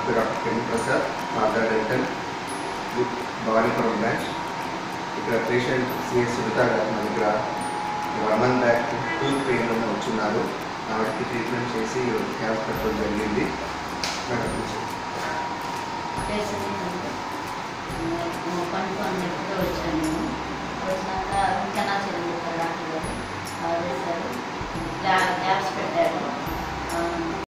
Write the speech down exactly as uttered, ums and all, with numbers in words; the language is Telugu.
పేరు డాక్టర్ కెన్ Prasad, father dental, Bhavanipuram branch. ఇక్కడ పేషెంట్ సిఎస్ సునీత గారు మన దగ్గర వన్ మంత్ బ్యాక్ టూత్ పెయిన్లోనే వచ్చున్నారు. ఆవిడకి ట్రీట్మెంట్ చేసి క్యాప్ పెట్టడం జరిగింది. వచ్చాను